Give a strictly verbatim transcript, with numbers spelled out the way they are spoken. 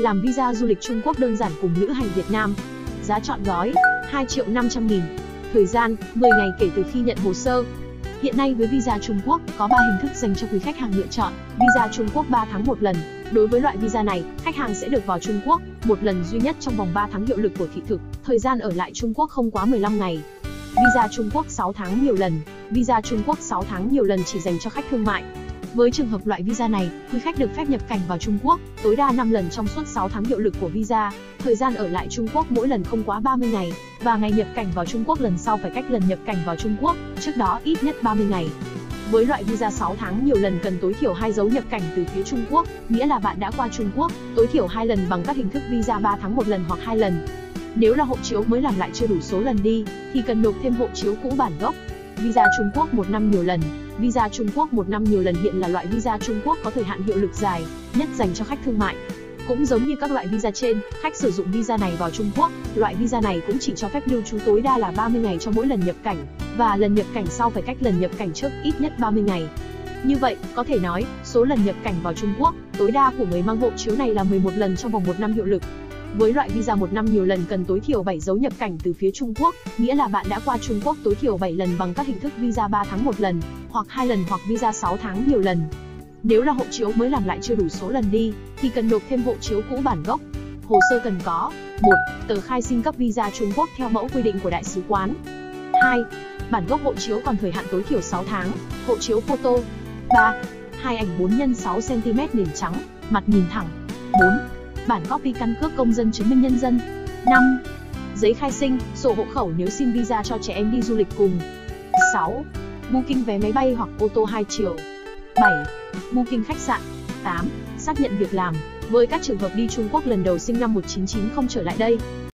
Làm visa du lịch Trung Quốc đơn giản cùng lữ hành Việt Nam. Giá trọn gói hai triệu năm trăm nghìn. Thời gian mười ngày kể từ khi nhận hồ sơ. Hiện nay với visa Trung Quốc có ba hình thức dành cho quý khách hàng lựa chọn. Visa Trung Quốc ba tháng một lần. Đối với loại visa này, khách hàng sẽ được vào Trung Quốc một lần duy nhất trong vòng ba tháng hiệu lực của thị thực. Thời gian ở lại Trung Quốc không quá mười lăm ngày. Visa Trung Quốc sáu tháng nhiều lần. Visa Trung Quốc sáu tháng nhiều lần chỉ dành cho khách thương mại. Với trường hợp loại visa này, quý khách được phép nhập cảnh vào Trung Quốc tối đa năm lần trong suốt sáu tháng hiệu lực của visa. Thời gian ở lại Trung Quốc mỗi lần không quá ba mươi ngày, và ngày nhập cảnh vào Trung Quốc lần sau phải cách lần nhập cảnh vào Trung Quốc trước đó ít nhất ba mươi ngày. Với loại visa sáu tháng nhiều lần cần tối thiểu hai dấu nhập cảnh từ phía Trung Quốc, nghĩa là bạn đã qua Trung Quốc tối thiểu hai lần bằng các hình thức visa ba tháng một lần hoặc hai lần. Nếu là hộ chiếu mới làm lại chưa đủ số lần đi, thì cần nộp thêm hộ chiếu cũ bản gốc. Visa Trung Quốc một năm nhiều lần. Visa Trung Quốc một năm nhiều lần hiện là loại visa Trung Quốc có thời hạn hiệu lực dài nhất dành cho khách thương mại. Cũng giống như các loại visa trên, khách sử dụng visa này vào Trung Quốc, loại visa này cũng chỉ cho phép lưu trú tối đa là ba mươi ngày cho mỗi lần nhập cảnh, và lần nhập cảnh sau phải cách lần nhập cảnh trước ít nhất ba mươi ngày. Như vậy, có thể nói, số lần nhập cảnh vào Trung Quốc tối đa của người mang hộ chiếu này là mười một lần trong vòng một năm hiệu lực. Với loại visa một năm nhiều lần cần tối thiểu bảy dấu nhập cảnh từ phía Trung Quốc, nghĩa là bạn đã qua Trung Quốc tối thiểu bảy lần bằng các hình thức visa ba tháng một lần, hoặc hai lần hoặc visa sáu tháng nhiều lần. Nếu là hộ chiếu mới làm lại chưa đủ số lần đi, thì cần nộp thêm hộ chiếu cũ bản gốc. Hồ sơ cần có: một. Tờ khai xin cấp visa Trung Quốc theo mẫu quy định của đại sứ quán. hai. Bản gốc hộ chiếu còn thời hạn tối thiểu sáu tháng, hộ chiếu photo. ba. Hai ảnh bốn nhân sáu xăng ti mét nền trắng, mặt nhìn thẳng. bốn. Bản copy căn cước công dân chứng minh nhân dân. năm. Giấy khai sinh, sổ hộ khẩu nếu xin visa cho trẻ em đi du lịch cùng. sáu. Booking vé máy bay hoặc ô tô hai chiều. bảy. Booking khách sạn. tám. Xác nhận việc làm, với các trường hợp đi Trung Quốc lần đầu sinh năm một chín chín không trở lại đây.